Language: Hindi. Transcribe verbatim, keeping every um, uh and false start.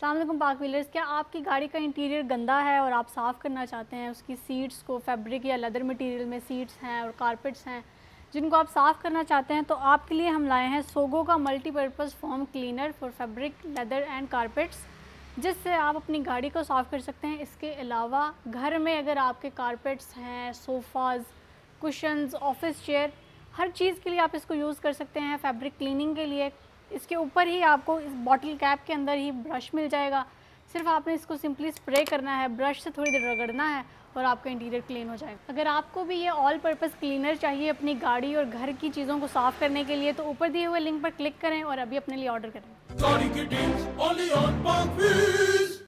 अस्सलाम वालेकुम पाक व्हीलर्स। क्या आपकी गाड़ी का इंटीरियर गंदा है और आप साफ़ करना चाहते हैं, उसकी सीट्स को फैब्रिक या लेदर मटेरियल में सीट्स हैं और कारपेट्स हैं जिनको आप साफ़ करना चाहते हैं, तो आपके लिए हम लाए हैं सोगो का multipurpose foam cleaner for fabric leather and carpets, जिससे आप अपनी गाड़ी को साफ़ कर सकते हैं। इसके अलावा घर में अगर आपके कारपेट्स हैं, सोफ़ाज़, कुशन्स, ऑफिस चेयर, हर चीज़ के लिए आप इसको यूज़ कर सकते हैं। फैब्रिक क्लीनिंग के लिए इसके ऊपर ही आपको इस बॉटल कैप के अंदर ही ब्रश मिल जाएगा। सिर्फ आपने इसको सिंपली स्प्रे करना है, ब्रश से थोड़ी देर रगड़ना है और आपका इंटीरियर क्लीन हो जाएगा। अगर आपको भी ये ऑल पर्पज़ क्लीनर चाहिए अपनी गाड़ी और घर की चीज़ों को साफ़ करने के लिए, तो ऊपर दिए हुए लिंक पर क्लिक करें और अभी अपने लिए ऑर्डर करें।